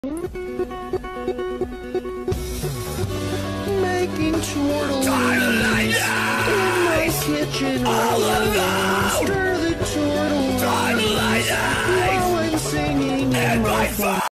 Making tortellinis in my kitchen. All alone. Stir the tortellinis while I'm singing in my phone.